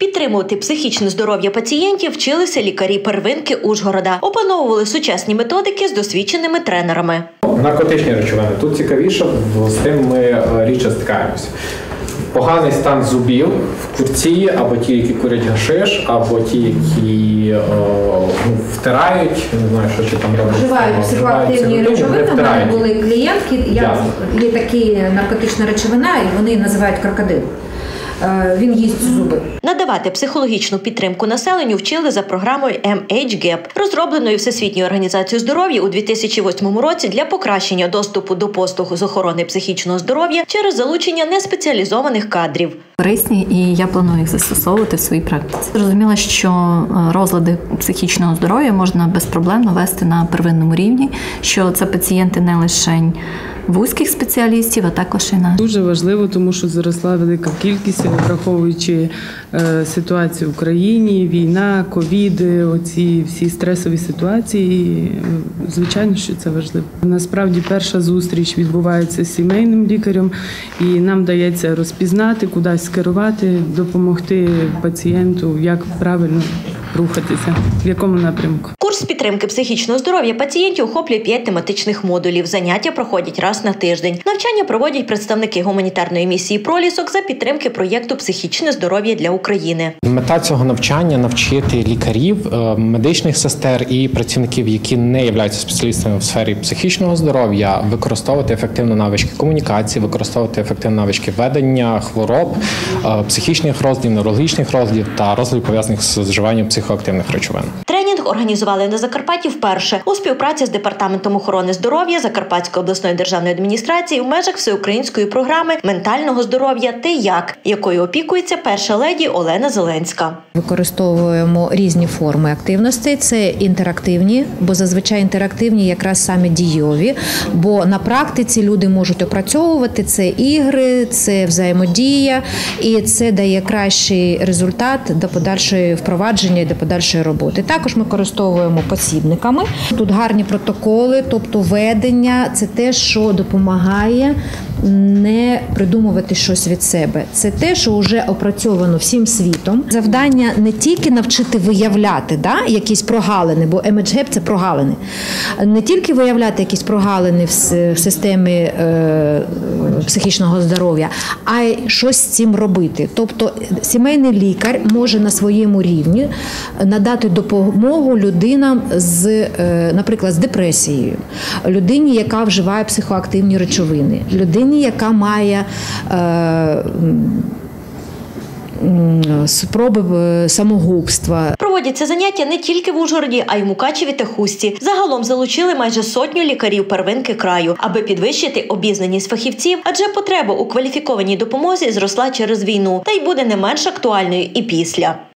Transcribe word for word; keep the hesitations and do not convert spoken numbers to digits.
Підтримувати психічне здоров'я пацієнтів вчилися лікарі первинки Ужгорода. Опановували сучасні методики з досвідченими тренерами. Наркотичні речовини. Тут цікавіше, з тим ми рідше стикаємося. Поганий стан зубів в курці, або ті, які курять гашиш, або ті, які о, ну, втирають, не знаю, що чи там роблять. Вживають психоактивні речовини. У мене були клієнтки, я, є такі наркотична речовина, і вони називають крокодил. Він їсть зуби. Надавати психологічну підтримку населенню вчили за програмою ем ейч геп, розробленою Всесвітньою організацією здоров'я у дві тисячі восьмому році для покращення доступу до послуг з охорони психічного здоров'я через залучення неспеціалізованих кадрів. Корисні, і я планую їх застосовувати в своїй практиці. Зрозуміла, що розлади психічного здоров'я можна безпроблемно вести на первинному рівні, що це пацієнти не лише вузьких спеціалістів, а також і на. Дуже важливо, тому що зросла велика кількість, враховуючи е, ситуацію в Україні, війна, ковіди, оці всі стресові ситуації. Звичайно, що це важливо. Насправді перша зустріч відбувається з сімейним лікарем, і нам дається розпізнати, кудись скерувати, допомогти пацієнту, як правильно рухатися, в якому напрямку. Курс підтримки психічного здоров'я пацієнтів охоплює п'ять тематичних модулів. Заняття проходять раз на тиждень. Навчання проводять представники гуманітарної місії «Пролісок» за підтримки проєкту «Психічне здоров'я для України». Мета цього навчання – навчити лікарів, медичних сестер і працівників, які не являються спеціалістами в сфері психічного здоров'я, використовувати ефективно навички комунікації, використовувати ефективно навички ведення хвороб, психічних розладів, неврологічних розладів та розладів, пов'язаних з вживанням психоактивних речовин. Тренінг організували на Закарпатті вперше у співпраці з Департаментом охорони здоров'я Закарпатської обласної державної адміністрації в межах всеукраїнської програми ментального здоров'я «Ти як?», якою опікується перша леді Олена Зеленська. Використовуємо різні форми активностей. Це інтерактивні, бо зазвичай інтерактивні якраз саме дійові, бо на практиці люди можуть опрацьовувати. Це ігри, це взаємодія, і це дає кращий результат до подальшої впровадження і до подальшої роботи. Також ми користуємо посібниками. Тут гарні протоколи, тобто ведення – це те, що допомагає не придумувати щось від себе. Це те, що вже опрацьовано всім світом. Завдання не тільки навчити виявляти да, якісь прогалини, бо ем ейч геп – це прогалини. Не тільки виявляти якісь прогалини в системі е, психічного здоров'я, а й щось з цим робити. Тобто сімейний лікар може на своєму рівні надати допомогу людинам, з, е, наприклад, з депресією, людині, яка вживає психоактивні речовини, людині, яка має е, спроби самогубства. Проводяться заняття не тільки в Ужгороді, а й в Мукачеві та Хустці. Загалом залучили майже сотню лікарів первинки краю, аби підвищити обізнаність фахівців, адже потреба у кваліфікованій допомозі зросла через війну, та й буде не менш актуальною і після.